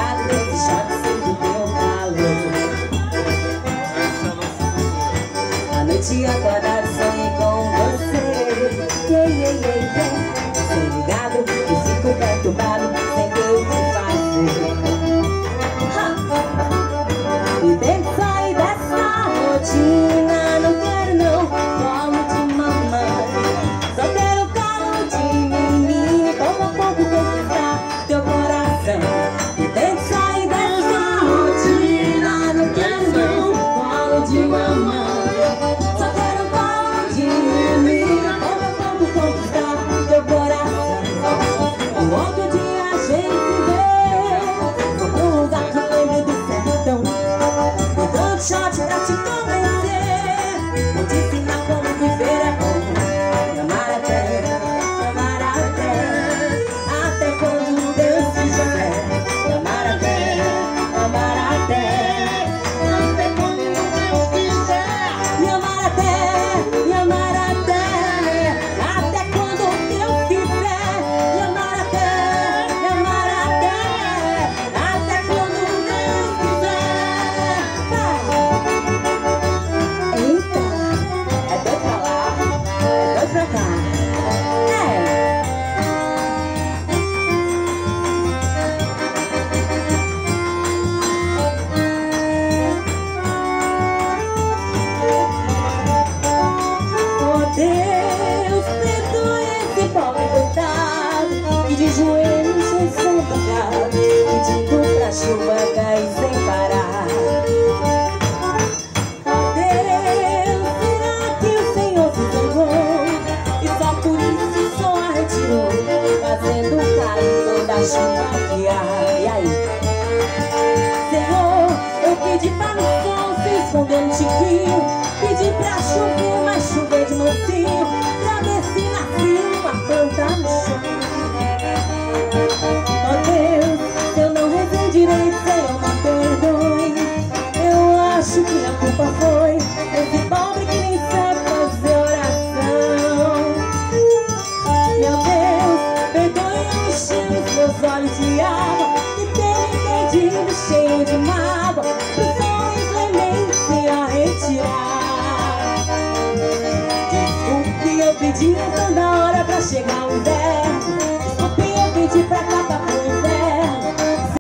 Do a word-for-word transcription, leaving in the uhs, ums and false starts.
Obrigado por esse shot sempre deu calor. A noite acordada sonhei com você. Yeah, yeah, yeah, yeah. Tô ligado e fico perturbado sem ter o que fazer. Ha! E tem que sair dessa rotina. Não quero não colo de mamãe. Só quero colo de menina e pouco a pouco conquistar teu coração. E tem que sair dessa rotina. Não quero não colo de mamãe. Só quero colo de menina e pouco a pouco conquistar teu coração. O outro dia a gente se vê, vou pra um lugar que lembre do sertão. Me dando shot pra te convencer, vou te ensinar como viver é bom. Me amar até, me amar até, até quando Deus quiser. Me amar até, me amar até, até quando Deus quiser. Me amar até, me amar até, até quando Deus quiser. Me amar até, me amar até, até quando Deus quiser. Eita, é dois pra lá, é dois pra cá. É. Oh Deus, perdoe esse pobre coitado que de joelhos rezou pecado, pedindo pra chuva cair sem parar. Oh Deus, será que o Senhor se zangou e só por isso só a retirou, fazendo cair toda a chuva que há? E aí? Senhor, eu pedi para o sol se esconder no chiquinho, pedi pra chover, mas chover de mansinho, pra ver se nascia uma planta no chão. Oh Deus, se eu não rezei direito, Senhor, me perdoe. Eu acho que a culpa foi esse pobre que nem sabe fazer oração. Meu Deus, perdoe eu encher os meus olhos de água e ter entendido cheio de mágoa, e só inclemente a retirar. Desculpe, eu pedi toda hora pra chegar o inverno.